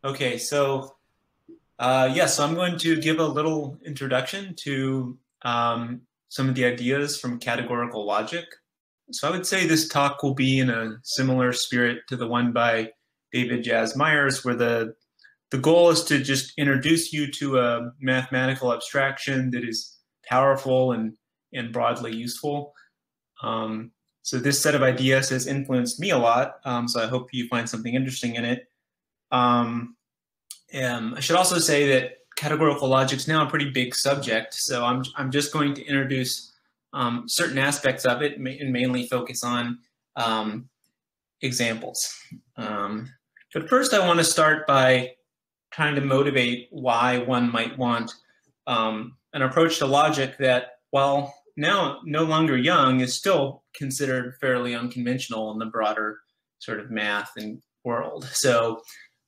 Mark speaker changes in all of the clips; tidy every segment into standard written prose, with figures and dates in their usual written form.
Speaker 1: Okay, so so I'm going to give a little introduction to some of the ideas from categorical logic. So I would say this talk will be in a similar spirit to the one by David Jas Myers, where the goal is to just introduce you to a mathematical abstraction that is powerful and broadly useful. So this set of ideas has influenced me a lot, so I hope you find something interesting in it. I should also say that categorical logic is now a pretty big subject, so I'm just going to introduce certain aspects of it and mainly focus on examples. But first, I want to start by trying to motivate why one might want an approach to logic that, while now no longer young, is still considered fairly unconventional in the broader sort of math and world. So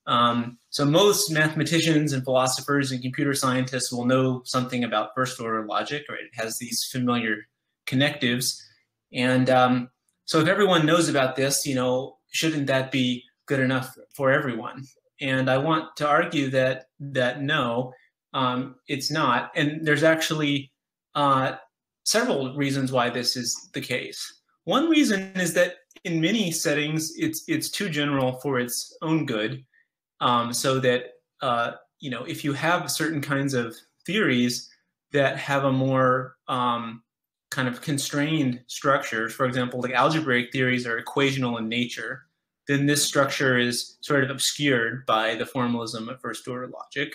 Speaker 1: most mathematicians and philosophers and computer scientists will know something about first order logic, right? It has these familiar connectives. And so if everyone knows about this, shouldn't that be good enough for everyone? And I want to argue that no, it's not. And there's actually several reasons why this is the case. One reason is that in many settings, it's too general for its own good. So that, if you have certain kinds of theories that have a more kind of constrained structure, for example, like algebraic theories are equational in nature, then this structure is sort of obscured by the formalism of first order logic.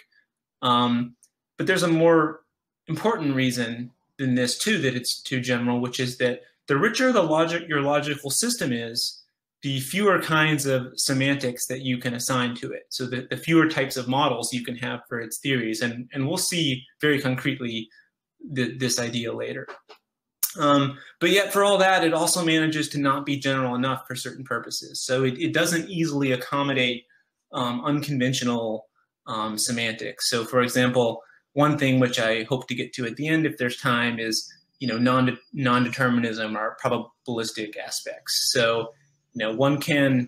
Speaker 1: But there's a more important reason than this too, that it's too general, which is that the richer your logical system is, the fewer kinds of semantics that you can assign to it. So the fewer types of models you can have for its theories. And we'll see very concretely this idea later. But yet for all that, it also manages to not be general enough for certain purposes. So it doesn't easily accommodate unconventional semantics. So for example, one thing which I hope to get to at the end if there's time is non-determinism or probabilistic aspects. So one can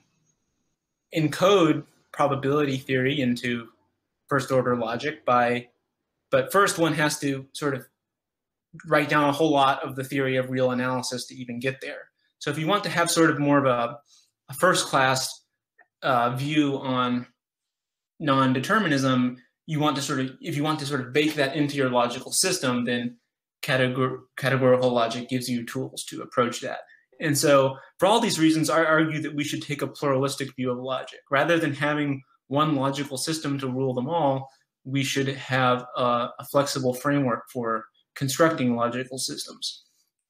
Speaker 1: encode probability theory into first order logic but first one has to sort of write down a whole lot of the theory of real analysis to even get there. So if you want to have sort of more of a first class view on non-determinism, if you want to sort of bake that into your logical system, then categorical logic gives you tools to approach that. And so for all these reasons, I argue that we should take a pluralistic view of logic. Rather than having one logical system to rule them all, we should have a flexible framework for constructing logical systems.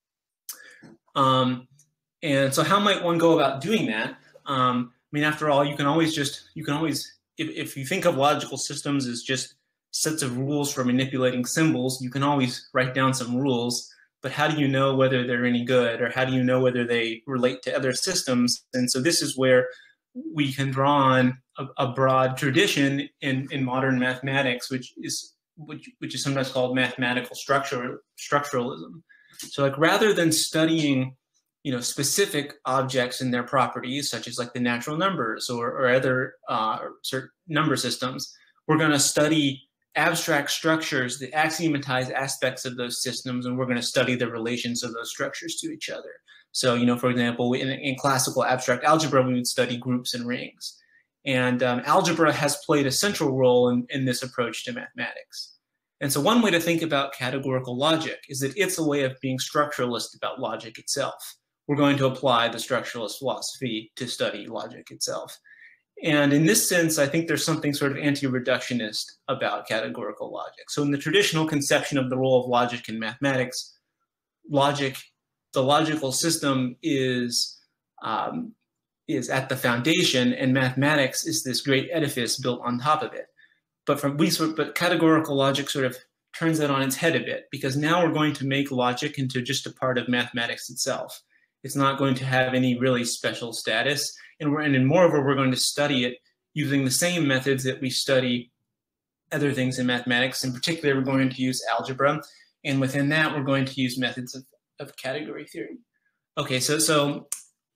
Speaker 1: And so how might one go about doing that? After all, you can always, if you think of logical systems as just sets of rules for manipulating symbols, you can always write down some rules. But how do you know whether they're any good, or how do you know whether they relate to other systems? And so this is where we can draw on a broad tradition in modern mathematics, which is sometimes called mathematical structuralism. So like rather than studying specific objects and their properties, such as like the natural numbers or other certain number systems, we're going to study abstract structures that axiomatize aspects of those systems, and we're going to study the relations of those structures to each other. So, for example, in classical abstract algebra, we would study groups and rings. And algebra has played a central role in this approach to mathematics. And so one way to think about categorical logic is that it's a way of being structuralist about logic itself. We're going to apply the structuralist philosophy to study logic itself. And in this sense, I think there's something sort of anti-reductionist about categorical logic. So in the traditional conception of the role of logic in mathematics, the logical system is at the foundation, and mathematics is this great edifice built on top of it. But categorical logic sort of turns that on its head a bit, because now we're going to make logic into just a part of mathematics itself. It's not going to have any really special status. And moreover, we're going to study it using the same methods that we study other things in mathematics. In particular, we're going to use algebra. And within that, we're going to use methods of category theory. Okay, so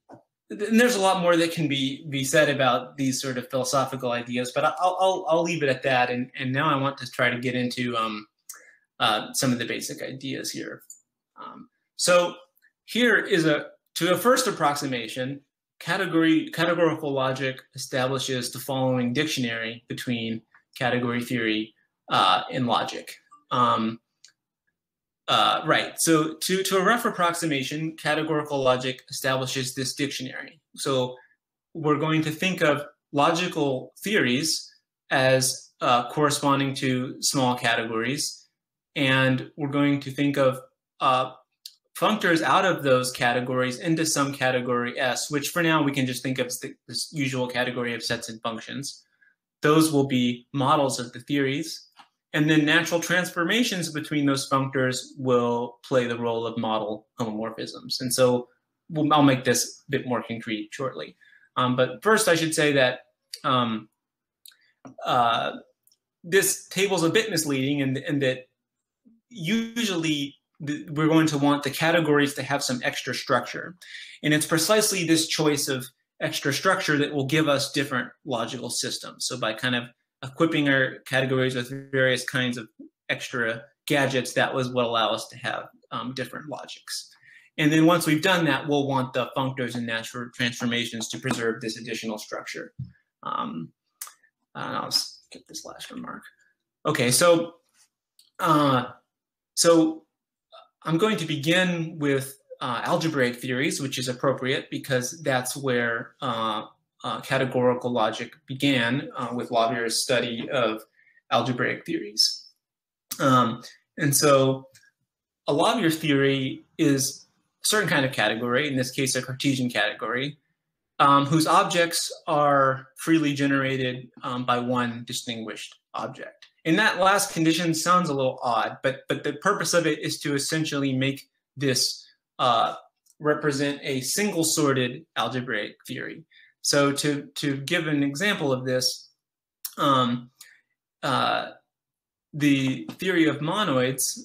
Speaker 1: and there's a lot more that can be said about these sort of philosophical ideas, but I'll leave it at that. And now I want to try to get into some of the basic ideas here. So here is to a first approximation, categorical logic establishes the following dictionary between category theory and logic. Right, so to a rough approximation, categorical logic establishes this dictionary. So we're going to think of logical theories as corresponding to small categories, and we're going to think of functors out of those categories into some category S, which for now we can just think of as this usual category of sets and functions. Those will be models of the theories. And then natural transformations between those functors will play the role of model homomorphisms. And so I'll make this a bit more concrete shortly. But first I should say that this table is a bit misleading in that usually we're going to want the categories to have some extra structure. And it's precisely this choice of extra structure that will give us different logical systems. So by kind of equipping our categories with various kinds of extra gadgets, that was what allow us to have different logics. And then once we've done that, we'll want the functors and natural transformations to preserve this additional structure. I'll skip this last remark. Okay, so I'm going to begin with algebraic theories, which is appropriate because that's where categorical logic began with Labier's study of algebraic theories. And so a Labier theory is a certain kind of category, in this case a Cartesian category, whose objects are freely generated by one distinguished object. And that last condition sounds a little odd, but the purpose of it is to essentially make this represent a single sorted algebraic theory. So to give an example of this, the theory of monoids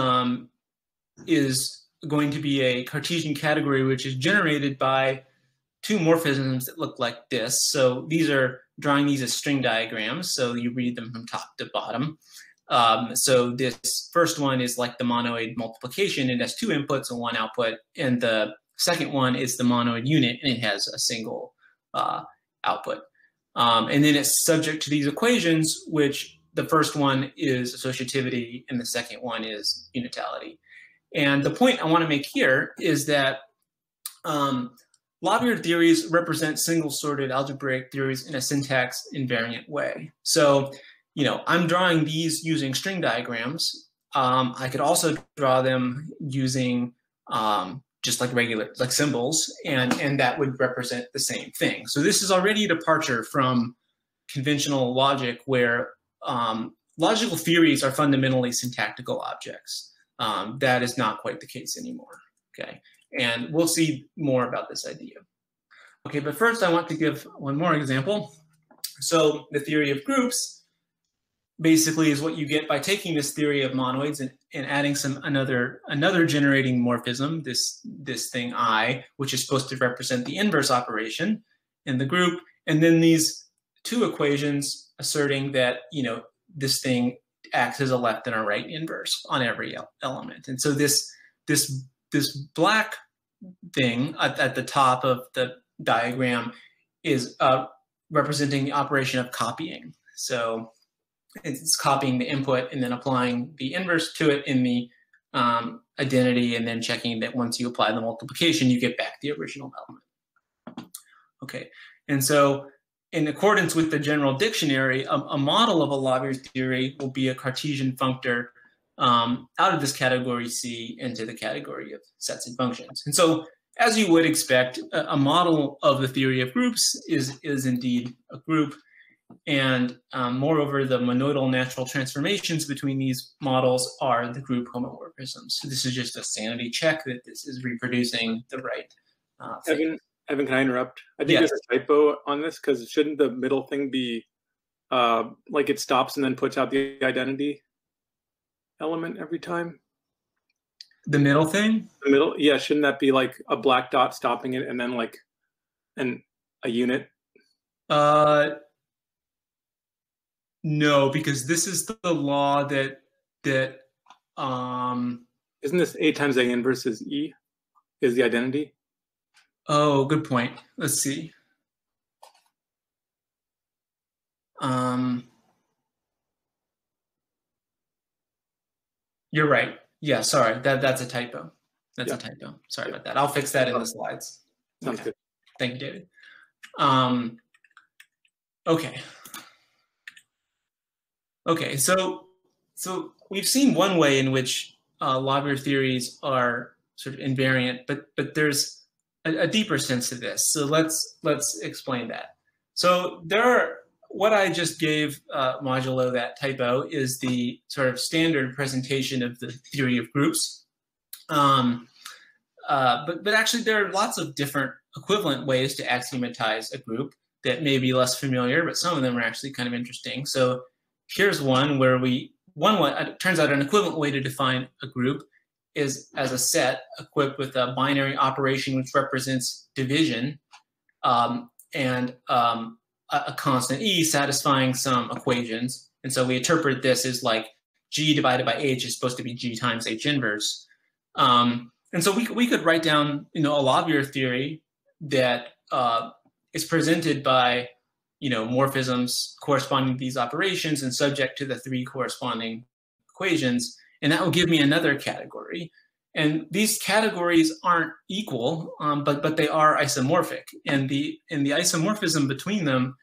Speaker 1: is going to be a Cartesian category which is generated by two morphisms that look like this. So these are drawing these as string diagrams, so you read them from top to bottom. So this first one is like the monoid multiplication. It has two inputs and one output. And the second one is the monoid unit, and it has a single output. And then it's subject to these equations, which the first one is associativity and the second one is unitality. And the point I want to make here is that Labier theories represent single-sorted algebraic theories in a syntax invariant way. So, I'm drawing these using string diagrams. I could also draw them using just like like symbols, and that would represent the same thing. So this is already a departure from conventional logic where logical theories are fundamentally syntactical objects. That is not quite the case anymore, okay? And we'll see more about this idea. Okay, but first I want to give one more example. So the theory of groups basically is what you get by taking this theory of monoids and adding another generating morphism, this thing I, which is supposed to represent the inverse operation in the group, and then these two equations asserting that this thing acts as a left and a right inverse on every element. And so this black thing at the top of the diagram is representing the operation of copying. So it's copying the input and then applying the inverse to it in the identity, and then checking that once you apply the multiplication, you get back the original element. Okay, and so in accordance with the general dictionary, a model of a Labier theory will be a Cartesian functor out of this category C into the category of sets and functions. And so, as you would expect, a model of the theory of groups is indeed a group. And moreover, the monoidal natural transformations between these models are the group homomorphisms. So this is just a sanity check that this is reproducing the right thing.
Speaker 2: Evan, can I interrupt? I think there's a typo on this, because shouldn't the middle thing be like it stops and then puts out the identity element every time?
Speaker 1: The middle thing?
Speaker 2: The middle, yeah. Shouldn't that be like a black dot stopping it and then like a unit?
Speaker 1: No, because this is the law that
Speaker 2: isn't this A times A inverse is E is the identity?
Speaker 1: Oh, good point. Let's see. You're right. Yeah, sorry. That's a typo. That's a typo. Sorry about that. I'll fix that in the slides.
Speaker 2: Sounds good.
Speaker 1: Thank you, David. Okay. Okay, so we've seen one way in which lobular theories are sort of invariant, but there's a deeper sense to this. So let's explain that. So what I just gave modulo that typo is the sort of standard presentation of the theory of groups. But actually there are lots of different equivalent ways to axiomatize a group that may be less familiar, but some of them are actually kind of interesting. So here's one where it turns out an equivalent way to define a group is as a set equipped with a binary operation which represents division and a constant e satisfying some equations. And so we interpret this as like g divided by h is supposed to be g times h inverse. And so we could write down, a lobular theory that is presented by, morphisms corresponding to these operations and subject to the three corresponding equations. And that will give me another category. And these categories aren't equal, but they are isomorphic. And the isomorphism between them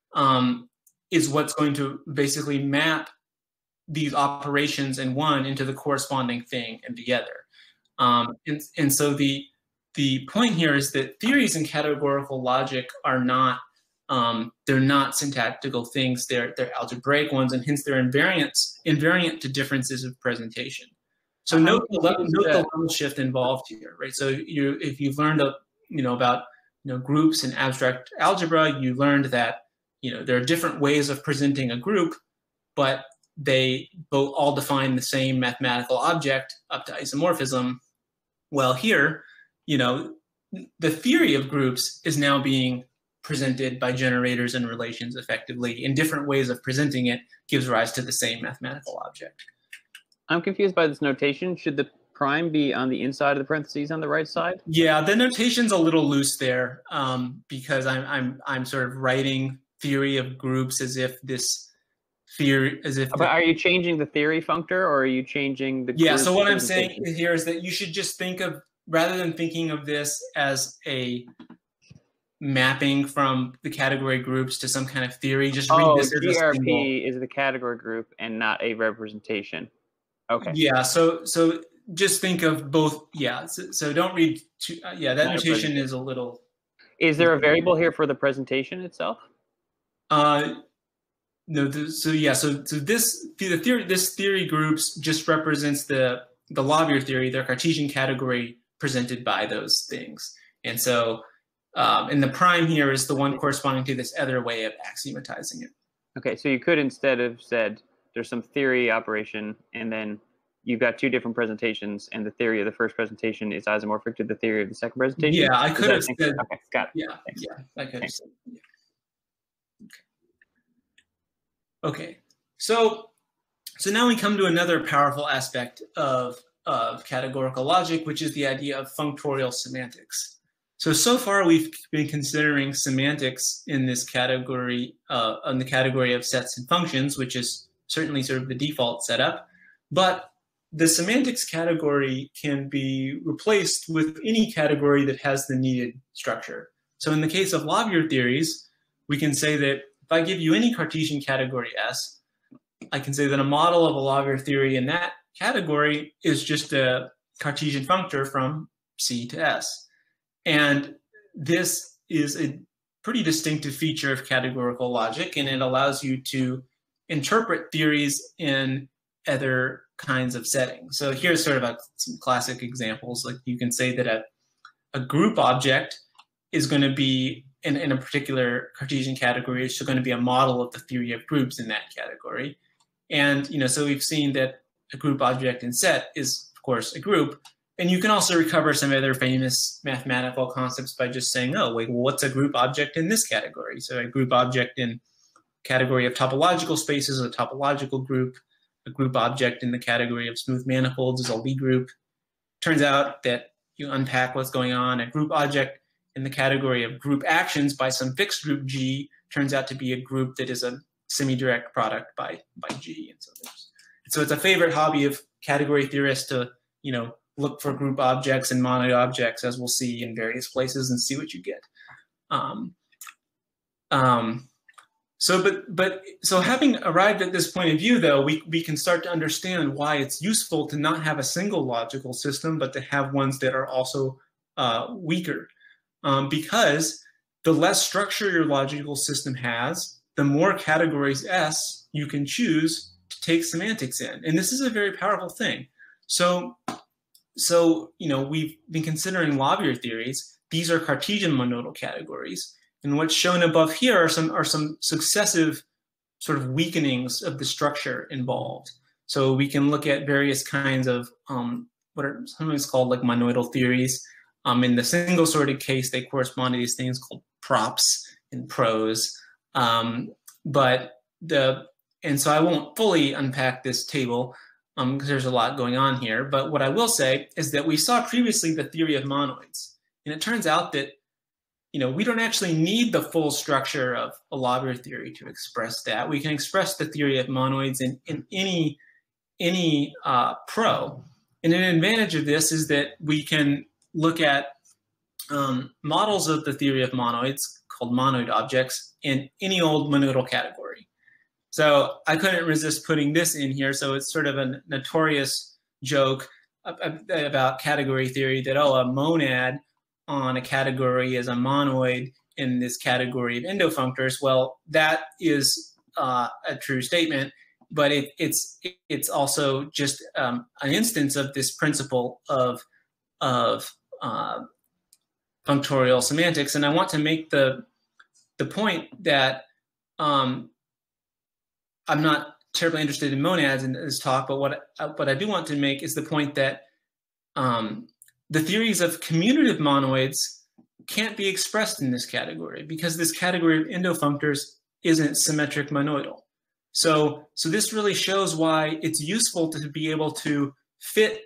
Speaker 1: is what's going to basically map these operations in one into the corresponding thing in the other. And so the point here is that theories in categorical logic are not they're not syntactical things. They're algebraic ones, and hence they're invariant to differences of presentation. So note the level shift involved here, right? So if you've learned about groups in abstract algebra, you learned that there are different ways of presenting a group, but they both all define the same mathematical object up to isomorphism. Well, here, the theory of groups is now being presented by generators and relations effectively in different ways of presenting it gives rise to the same mathematical object.
Speaker 3: I'm confused by this notation. Should the prime be on the inside of the parentheses on the right side?
Speaker 1: Yeah, the notation's a little loose there because I'm sort of writing theory of groups as if this theory But
Speaker 3: are you changing the theory functor or are you changing the?
Speaker 1: Yeah. So what I'm saying here is that you should just think of, rather than thinking of this as a mapping from the category groups to some kind of theory, just read this as a
Speaker 3: GRP
Speaker 1: single.
Speaker 3: is the category group and not a representation. Okay.
Speaker 1: Yeah. So just think of both. Yeah. So don't read too, that notation is a little.
Speaker 3: Is there a variable here for the presentation itself?
Speaker 1: No. So this theory groups just represents the lobular theory, their Cartesian category presented by those things. And so and the prime here is the one corresponding to this other way of axiomatizing it.
Speaker 3: Okay, so you could instead have said there's some theory operation, and then you've got two different presentations, and the theory of the first presentation is isomorphic to the theory of the second presentation?
Speaker 1: Yeah, I could have said.
Speaker 3: Okay, got it.
Speaker 1: Yeah, thanks. Yeah, I could have said. Yeah. Okay, so now we come to another powerful aspect of categorical logic, which is the idea of functorial semantics. So far we've been considering semantics in this category, on the category of sets and functions, which is certainly sort of the default setup. But the semantics category can be replaced with any category that has the needed structure. So in the case of lobular theories, we can say that if I give you any Cartesian category S, I can say that a model of a lobular theory in that category is just a Cartesian functor from C to S. And this is a pretty distinctive feature of categorical logic, and it allows you to interpret theories in other kinds of settings. So here's sort of some classic examples. Like you can say that a group object is going to be in a particular Cartesian category, is going to be a model of the theory of groups in that category. And so we've seen that a group object in set is, of course, a group. and you can also recover some other famous mathematical concepts by just saying, oh, wait, well, what's a group object in this category? So a group object in category of topological spaces is a topological group. A group object in the category of smooth manifolds is a Lie group. Turns out that you unpack what's going on. A group object in the category of group actions by some fixed group G turns out to be a group that is a semi-direct product by G. And so it's a favorite hobby of category theorists to, look for group objects and monoid objects, as we'll see in various places, and see what you get. So having arrived at this point of view, though, we can start to understand why it's useful to not have a single logical system, but to have ones that are also weaker. Because the less structure your logical system has, the more categories S you can choose to take semantics in. And this is a very powerful thing. So we've been considering Labir theories. These are Cartesian monodal categories. And what's shown above here are some successive sort of weakenings of the structure involved. So we can look at various kinds of what are sometimes called like monoidal theories. In the single sorted case, they correspond to these things called props and pros. And so I won't fully unpack this table because there's a lot going on here. But what I will say is that we saw previously the theory of monoids. And it turns out that we don't actually need the full structure of a Labir theory to express that. We can express the theory of monoids in any pro. And an advantage of this is that we can look at models of the theory of monoids called monoid objects in any old monodal category. So I couldn't resist putting this in here. So it's sort of a notorious joke about category theory that, a monad on a category is a monoid in this category of endofunctors. Well, that is a true statement, but it's also just an instance of this principle of functorial semantics. And I want to make the point that I'm not terribly interested in monads in this talk, but what I do want to make is the point that the theories of commutative monoids can't be expressed in this category because this category of endofunctors isn't symmetric monoidal. So this really shows why it's useful to be able to fit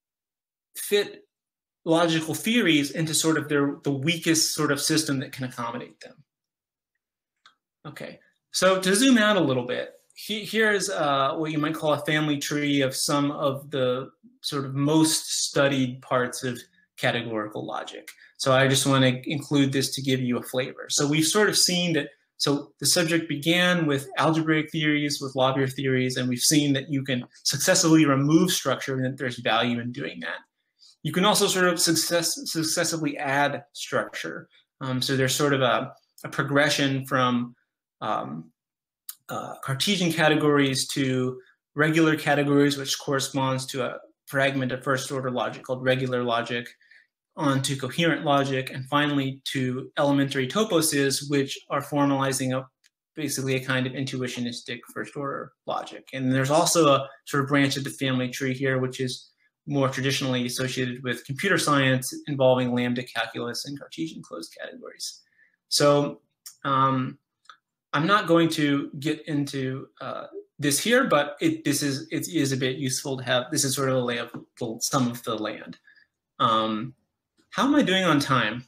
Speaker 1: logical theories into sort of the weakest sort of system that can accommodate them. Okay, so to zoom out a little bit, here's what you might call a family tree of some of the sort of most studied parts of categorical logic. So I just want to include this to give you a flavor. So we've sort of seen that, so the subject began with algebraic theories, with Labir theories, and we've seen that you can successively remove structure and that there's value in doing that. You can also sort of successively add structure. So there's sort of a progression from Cartesian categories to regular categories, which corresponds to a fragment of first order logic called regular logic, onto coherent logic, and finally to elementary toposes, which are formalizing basically a kind of intuitionistic first order logic. And there's also a sort of branch of the family tree here, which is more traditionally associated with computer science involving lambda calculus and Cartesian closed categories. So I'm not going to get into this here, but it is a bit useful to have. This is sort of a lay of some of the land. How am I doing on time?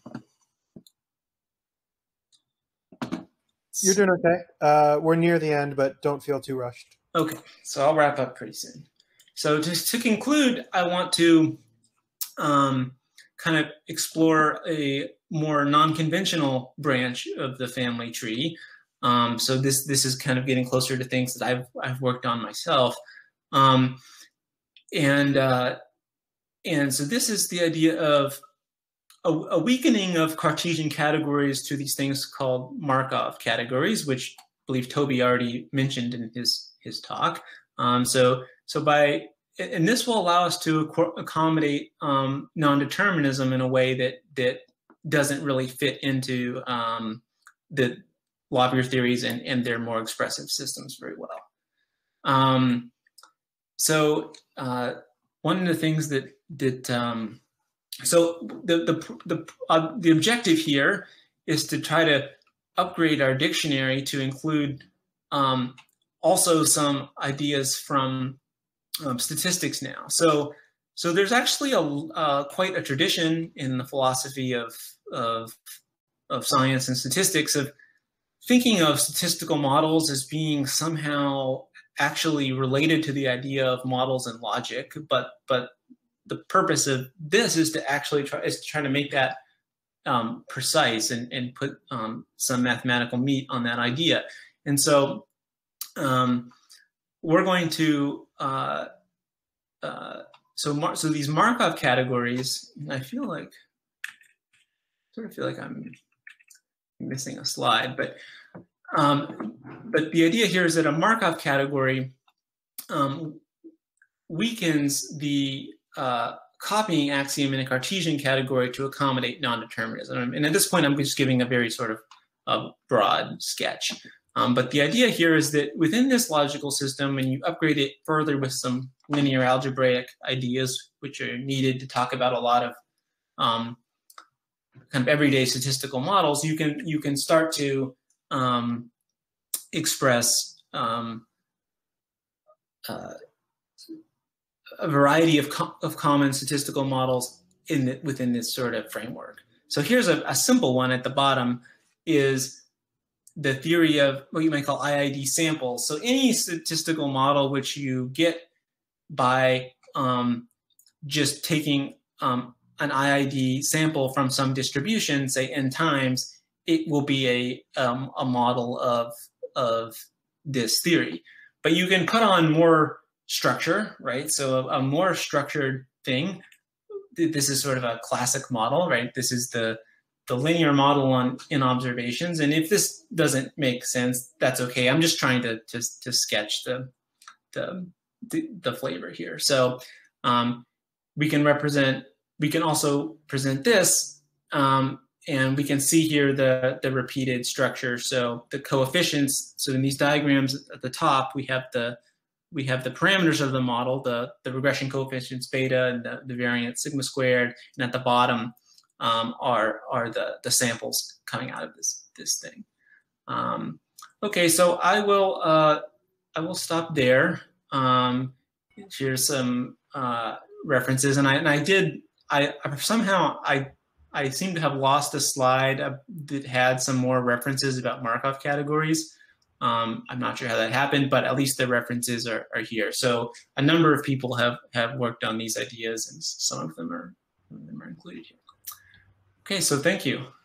Speaker 4: You're doing okay. We're near the end, but don't feel too rushed.
Speaker 1: Okay, so I'll wrap up pretty soon. So just to conclude, I want to kind of explore a more non-conventional branch of the family tree. So this is kind of getting closer to things that I've worked on myself. And so this is the idea of a weakening of Cartesian categories to these things called Markov categories, which I believe Toby already mentioned in his talk. And this will allow us to accommodate non-determinism in a way that doesn't really fit into the Labir theories and their more expressive systems very well. one of the things so the objective here is to try to upgrade our dictionary to include also some ideas from statistics now. So there's actually quite a tradition in the philosophy of science and statistics of thinking of statistical models as being somehow actually related to the idea of models and logic, but the purpose of this is to actually try to make that precise and put some mathematical meat on that idea. And so we're going to so these Markov categories. I sort of feel like I'm missing a slide, but the idea here is that a Markov category weakens the copying axiom in a Cartesian category to accommodate non-determinism. And at this point, I'm just giving a very sort of broad sketch. But the idea here is that within this logical system, when you upgrade it further with some linear algebraic ideas, which are needed to talk about a lot of kind of everyday statistical models, you can start to express a variety of common statistical models within this sort of framework. So here's a simple one at the bottom is the theory of what you might call IID samples. So any statistical model which you get by just taking an IID sample from some distribution, say n times, it will be a model of this theory. But you can put on more structure, right? So a more structured thing. This is sort of a classic model, right? This is the linear model in observations. And if this doesn't make sense, that's okay. I'm just trying to sketch the flavor here. So we can also present this, and we can see here the repeated structure. So the coefficients. So in these diagrams at the top, we have the parameters of the model, the regression coefficients beta and the variance sigma squared, and at the bottom are the samples coming out of this thing. Okay, so I will stop there. Here's some references, and I somehow seem to have lost a slide that had some more references about Markov categories. I'm not sure how that happened, but at least the references are here. So a number of people have worked on these ideas, and some of them are included here. Okay, so thank you.